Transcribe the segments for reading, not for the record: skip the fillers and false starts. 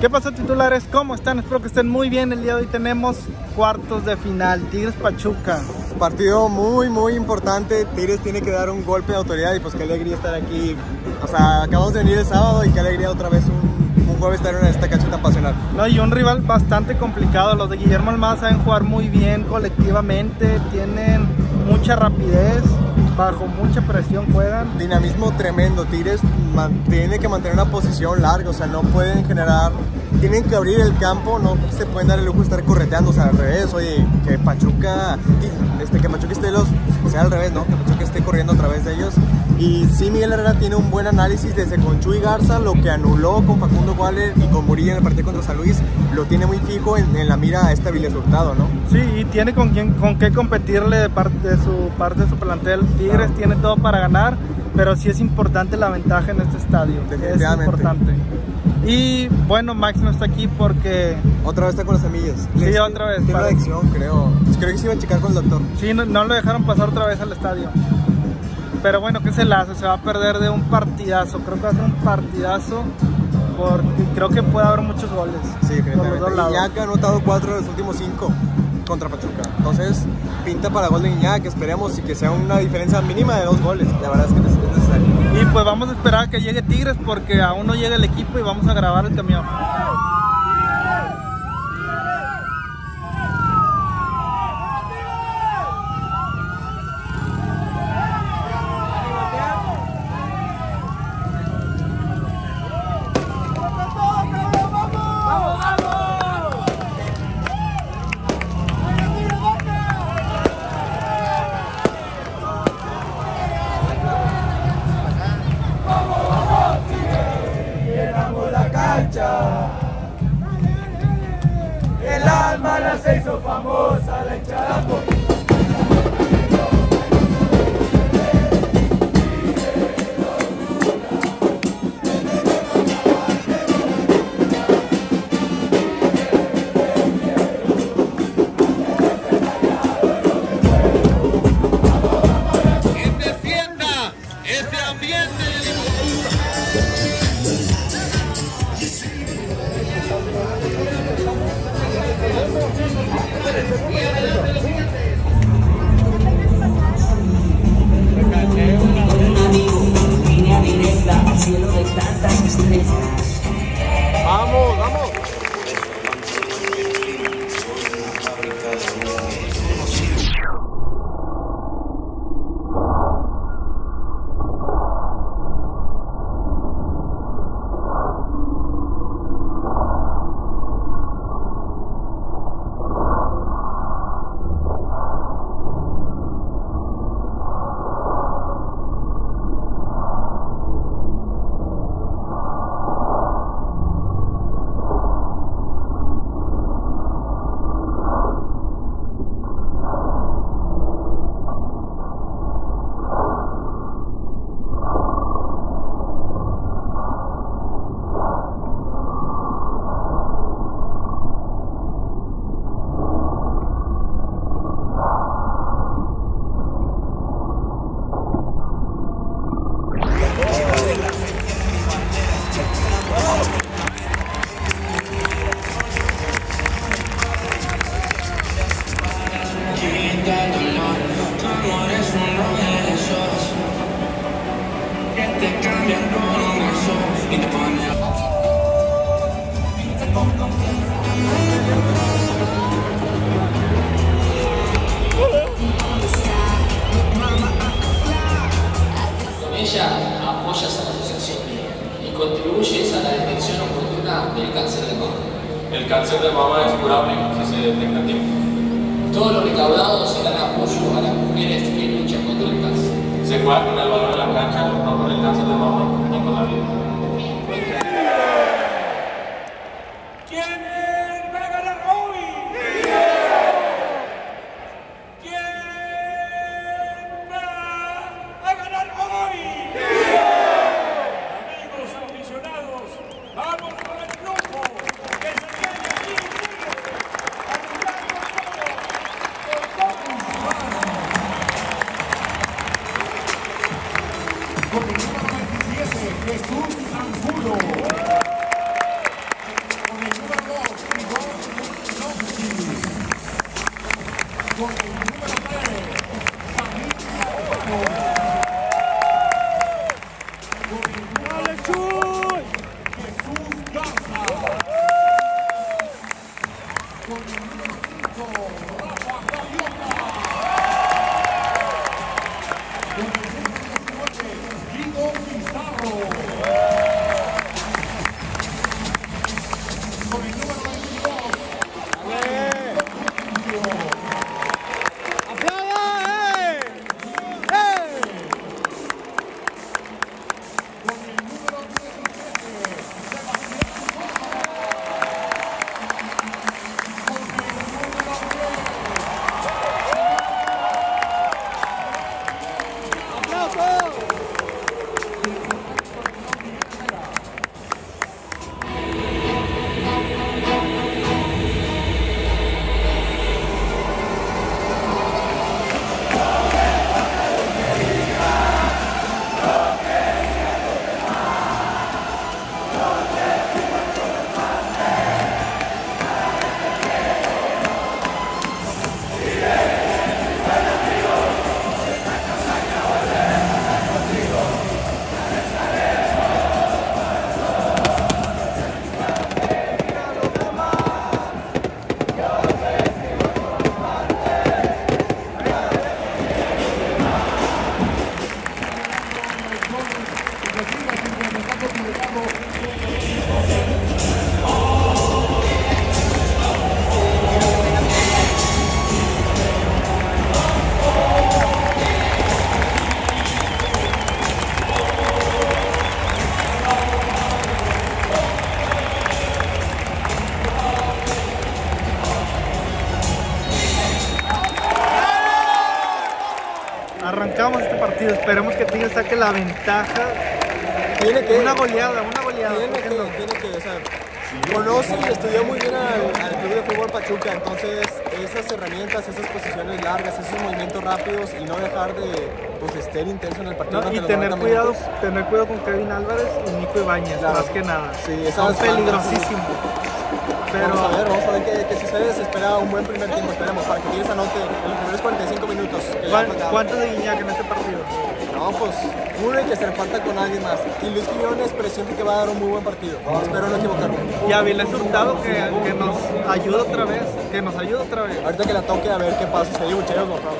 ¿Qué pasó, titulares? ¿Cómo están? Espero que estén muy bien. El día de hoy tenemos cuartos de final, Tigres Pachuca. Partido muy importante. Tigres tiene que dar un golpe de autoridad y pues qué alegría estar aquí. O sea, acabamos de venir el sábado y qué alegría otra vez un jueves estar en esta cancha tan pasional. No, y un rival bastante complicado. Los de Guillermo Almada saben jugar muy bien colectivamente, tienen mucha rapidez, bajo mucha presión juegan. Dinamismo tremendo. Tigres tiene que mantener una posición larga, o sea, no pueden generar, tienen que abrir el campo, no se pueden dar el lujo de estar correteando, o sea, al revés. Oye, que Pachuca sea al revés, ¿no? Que Pachuca esté corriendo a través de ellos. Y sí, Miguel Herrera tiene un buen análisis desde con Chuy Garza, lo que anuló con Facundo Waller y con Murillo en el partido contra San Luis, lo tiene muy fijo en la mira a este Viles Hurtado, ¿no? Sí, y tiene con qué competirle de parte de su plantel. Tigres tiene todo para ganar, pero sí es importante la ventaja en este estadio. Definitivamente. Es importante. Y bueno, Max no está aquí porque... Otra vez está con las semillas. Sí, otra vez. Tiene una adicción, creo. Creo que se iba a checar con el doctor. Sí, no lo dejaron pasar otra vez al estadio. Pero bueno, ¿qué se le hace? Se va a perder de un partidazo. Creo que va a ser un partidazo porque creo que puede haber muchos goles. Sí, por los dos lados. Iñak ha anotado 4 de los últimos 5 contra Pachuca. Entonces, pinta para gol de Iñak. Esperemos y que sea una diferencia mínima de 2 goles. La verdad es que es necesario. Y pues vamos a esperar a que llegue Tigres porque aún no llega el equipo y vamos a grabar el camión. El alma la se hizo famosa, la hinchada por... Que se sienta ese ambiente de línea directa al cielo de tantas estrellas. ¡Vamos, vamos! Con ella apoyas a la asociación y contribuyes a la detección oportuna del cáncer de mama. El cáncer de mama es curable si se detecta a tiempo. Todo lo recaudado será en apoyo a las mujeres que luchan contra el cáncer. Se juega con el valor de la cancha, no con el cáncer de mama ni con la vida. ¿Quién va a ganar hoy? ¿Quién va a ganar hoy? Amigos aficionados, vamos con el triunfo que se tiene aquí en Tigres, ayudando todo por todos. Con el número 27, Jesús Arrancamos este partido, esperemos que Tigres saque la ventaja. Tiene que... Una goleada. Tiene que, o sea, conoce y estudió muy bien al Club de Fútbol Pachuca, entonces esas herramientas, esas posiciones largas, esos movimientos rápidos y no dejar de ser intenso en el partido. No, y tener cuidado con Kevin Álvarez y Nico Ibáñez, claro, más que nada. Sí, son peligrosísimos. Pero... Vamos a ver qué sucede. Se espera un buen primer tiempo, esperemos, para que Tigres anote en los primeros 45 minutos. ¿Cuántos de Guiñac en este partido? No, pues uno y que se reparta con alguien más. Y Luis Quiñones presiente que va a dar un muy buen partido. Espero no equivocarme. Y Avilés Hurtado que nos ayuda otra vez. Ahorita que la toque a ver qué pasa. Se dio bucheros borrados.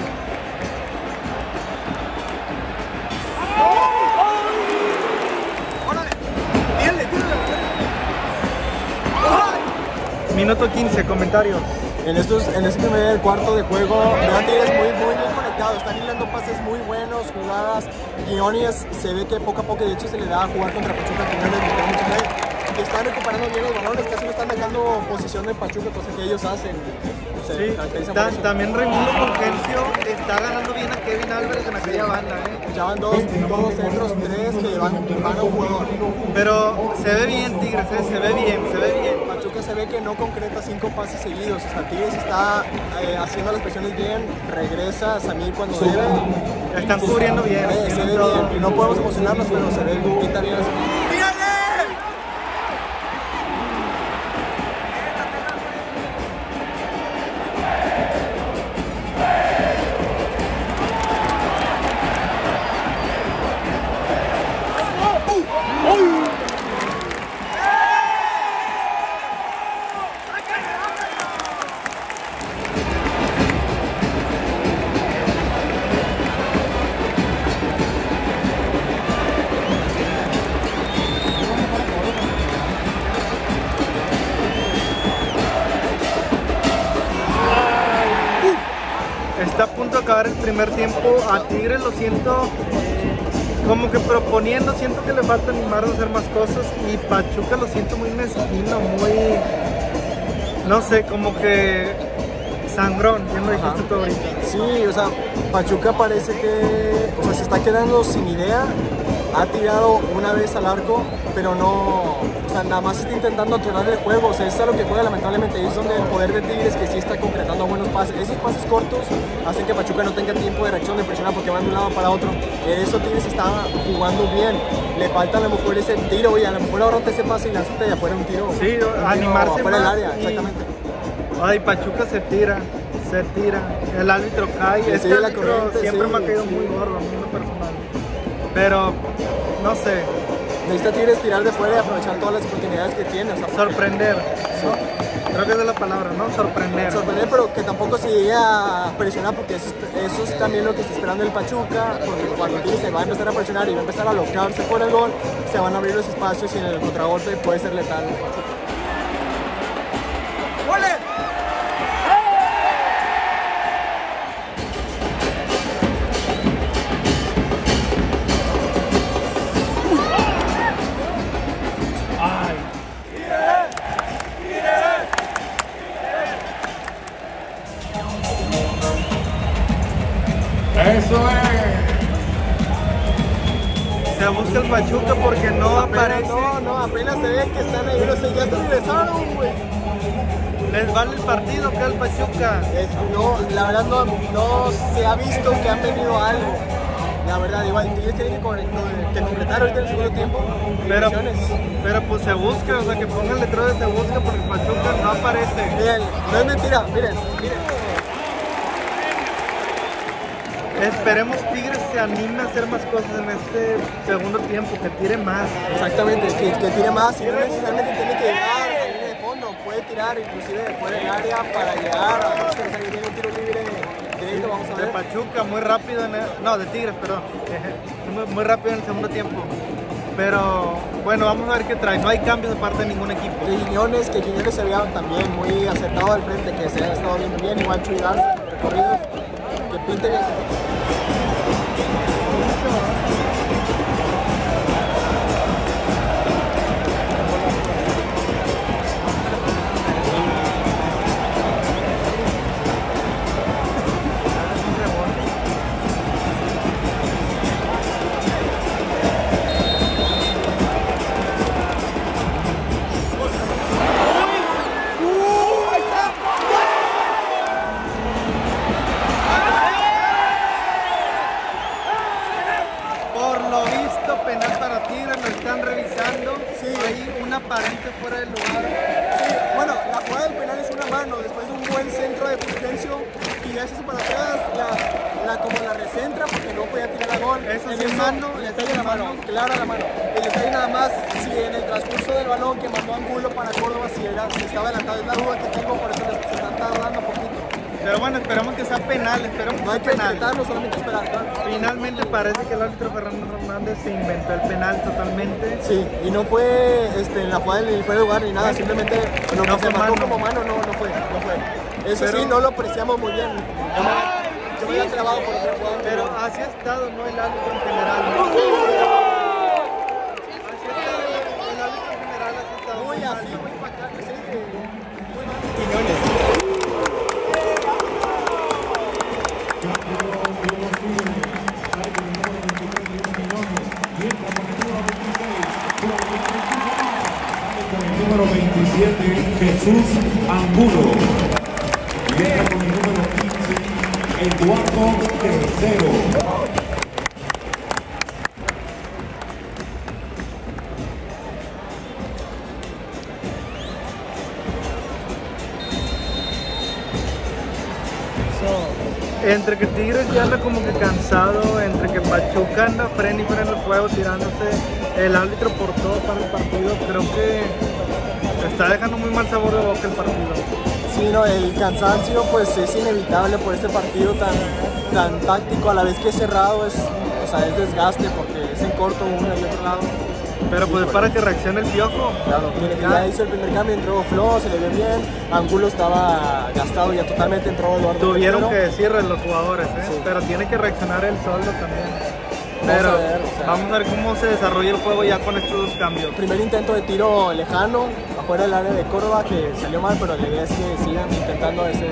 Minuto 15, comentarios. En este primer cuarto de juego, Tigres muy bien conectado, están hilando pases muy buenos, jugadas. Quiñones se ve que poco a poco, de hecho, se le da a jugar contra Pachuca, que están recuperando bien los balones, casi no están dejando posición de Pachuca, cosa que ellos hacen. Sí, también Raimundo Fulgencio está ganando bien a Kevin Álvarez en aquella banda, Ya van dos centros, tres que van a un jugador. Pero se ve bien Tigres, se ve bien. Pachuca se ve que no concreta 5 pases seguidos. O sea, Tigres está haciendo las presiones bien, regresa a Samir cuando debe. Están cubriendo bien. Se ve bien. No podemos emocionarnos, pero se ve pinta bien. Está a punto de acabar el primer tiempo. A Tigres lo siento como que proponiendo, siento que le falta animar a hacer más cosas. Y Pachuca lo siento muy mezquino, muy... no sé, como que sangrón, ya lo dijiste tú ahorita. Sí, o sea, Pachuca parece que se está quedando sin idea. Ha tirado una vez al arco, pero no, o sea, nada más está intentando atorar el juego. O sea, eso es lo que juega lamentablemente. Es donde el poder de Tigres que sí está concretando buenos pases. Esos pases cortos hacen que Pachuca no tenga tiempo de reacción, de presionar, porque van de un lado para otro. Eso Tigres está jugando bien. Le falta a lo mejor ese tiro, y a lo mejor ahorrate ese pase y lánzate de afuera un tiro. Sí, animarse afuera del más área, exactamente. Ay, Pachuca se tira. El árbitro cae. Este árbitro siempre me ha caído muy gordo, a mí en lo personal. Pero, no sé. Necesita Tigres tirar de fuera y aprovechar todas las oportunidades que tiene. O sea, sorprender, ¿no? Creo que esa es la palabra, ¿no? Sorprender, pero que tampoco se llegue a presionar, porque eso es también lo que está esperando el Pachuca, porque cuando Tigres se va a empezar a presionar y va a empezar a alocarse por el gol, se van a abrir los espacios y en el contragolpe puede ser letal. Se busca el Pachuca porque no aparece. No, apenas se ve que están ahí, no sé, ya se regresaron, güey. ¿Les vale el partido que el Pachuca? No, la verdad no se ha visto que han venido algo. La verdad, igual Tigres tiene que completar ahorita en el segundo tiempo. Pero pues se busca, o sea, que pongan el letrero de se busca porque el Pachuca no aparece. Miren, no es mentira, miren. Esperemos Tigres se anime a hacer más cosas en este segundo tiempo, que tire más. Exactamente, que tire más y no necesariamente tiene que llegar a la línea de fondo, puede tirar inclusive de fuera del área para llegar a que tiene un tiro libre directo, vamos a ver. De Pachuca, muy rápido, de Tigres, perdón, muy rápido en el segundo tiempo. Pero bueno, vamos a ver qué trae. No hay cambios de parte de ningún equipo. De Quiñones, que Quiñones se veía también muy acertado al frente, que se ha estado viendo bien, igual Chuy Garza, recorridos, que pinte bien. Aparente fuera del lugar. Sí, bueno, la jugada del penal es una mano, después de un buen centro de Fulgencio y ya se hizo para atrás, como la recentra porque no podía tirar a gol. Eso sí, mano, el detalle de la mano, clara la mano. El detalle nada más, si en el transcurso del balón que mandó Angulo para Córdoba, si estaba adelantado, es la duda que tengo, por eso se está tardando un poquito. Pero bueno, esperamos que sea penal, esperamos no hay que decretarlo, solamente esperar. Finalmente parece que el árbitro Fernando Hernández se inventó el penal totalmente. Sí, y no fue en la jugada del fuera de lugar ni nada, simplemente lo que se marcó como mano no fue. Eso pero, sí, no lo apreciamos muy bien. Yo me había trabado por otra jugada. Pero así ha estado, ¿no? El árbitro en general. ¿No? El árbitro en general así ha estado. Muy así, muy bacán, sí. Quiñones. Número 27, Jesús Angulo. Y entra con el número 15, Eduardo Tercero. Entre que Tigres ya anda como que cansado, entre que Pachuca anda freno y freno el juego tirándose, el árbitro por todo para el partido, creo que está dejando muy mal sabor de boca el partido. Sí, no, el cansancio pues es inevitable por este partido tan táctico, a la vez que es cerrado, es desgaste porque es en corto uno y otro lado. Pero pues para que reaccione el Piojo. Claro, ya hizo el primer cambio, entró Flo, se le ve bien, Angulo estaba gastado ya totalmente, entró Eduardo. Tuvieron que decirle los jugadores, sí. Pero tiene que reaccionar él solo también. Pero vamos a ver cómo se desarrolla el juego ya con estos dos cambios. Primer intento de tiro lejano, afuera del área de Córdoba, que salió mal, pero la idea es que sigan intentando ese.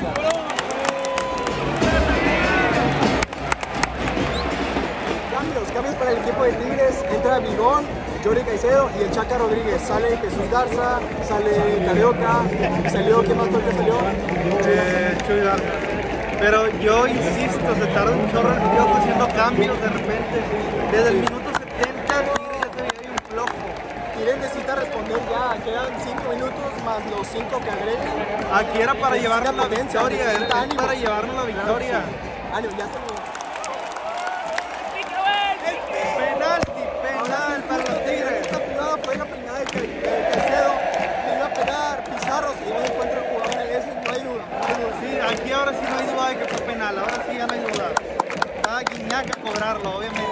Cambios para el equipo de Tigres, entra Bigón, Jordi Caicedo y el Chaca Rodríguez. Sale Jesús Garza, sale Carioca, salió, ¿qué más fue que salió? Chuy Garza. Pero yo insisto, se tarda un chorro el Piojo haciendo cambios de repente. Desde el minuto 70 Tigres ya se veía un flojo. Tigres necesita responder ya, quedan 5 minutos más los 5 que agreguen. Aquí era para llevarnos la victoria, para llevarnos la victoria. Ánimo, ya se me... Penal para los Tigres. Esta jugada fue la peinada de Caicedo, le iba a pegar Pizarro, si no encuentra el jugador en ese, no hay duda. Sí, aquí ahora sí no hay duda de que fue penal, ahora sí ya no hay duda. Va a Guiñac a cobrarlo, obviamente.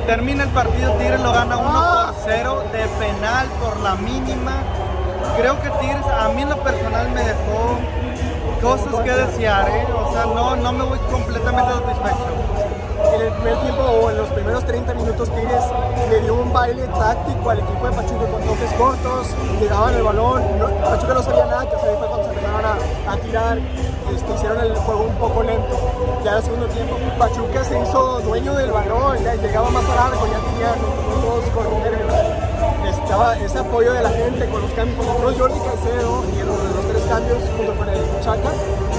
Termina el partido, Tigres lo gana 1-0 de penal por la mínima. Creo que Tigres, a mí en lo personal, me dejó cosas que desear, o sea, no me voy completamente satisfecho. En el primer tiempo o en los primeros 30 minutos Tigres le dio un baile táctico al equipo de Pachuca con toques cortos, llegaban el balón, Pachuca no sabía nada que hacer, fue cuando se empezaron a tirar, hicieron el juego un poco lento. Ya en el segundo tiempo Pachuca se hizo dueño del balón, ya llegaba más al arco, ya tenían todos con los nervios. Necesitaba ese apoyo de la gente con los cambios, con entró Jordi Caicedo y los 3 cambios junto con el Chaca,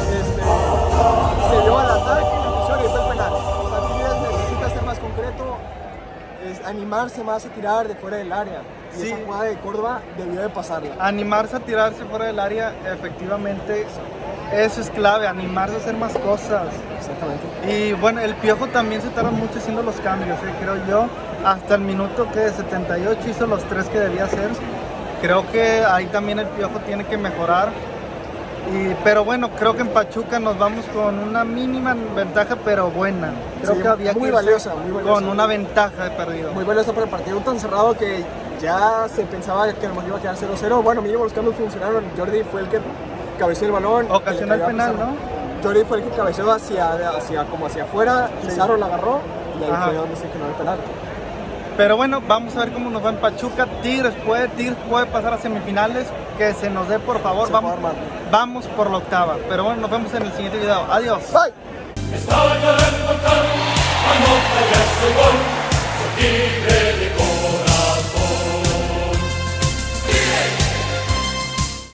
se dio al ataque y fue el penal. O sea, Tigres necesita ser más concreto, animarse más a tirar de fuera del área. Y sí, esa jugada de Córdoba debió de pasarla. Animarse a tirarse fuera del área, efectivamente, eso es clave, animarse a hacer más cosas. Exactamente. Y bueno, el Piojo también se tarda mucho haciendo los cambios, creo yo. Hasta el minuto que 78 hizo los 3 que debía hacer. Creo que ahí también el Piojo tiene que mejorar. Pero bueno, creo que en Pachuca nos vamos con una mínima ventaja, pero buena. Creo sí, que había muy que valiosa, con una ventaja de perdido. Muy valiosa para el partido tan cerrado que ya se pensaba que nos iba a quedar 0-0. Bueno, mínimo los cambios funcionaron. Jordi fue el que cabeció el balón. Ocasionó el penal, ¿no? Jordi fue el que cabeceó hacia afuera, Pizarro la agarró y ahí fue donde se generó el penal. Pero bueno, vamos a ver cómo nos va en Pachuca. Tigres puede pasar a semifinales. Que se nos dé, por favor. Vamos por la octava. Pero bueno, nos vemos en el siguiente video. Adiós. Bye. Estaba ya el volcán, cuando falla ese gol, se tigre de corazón.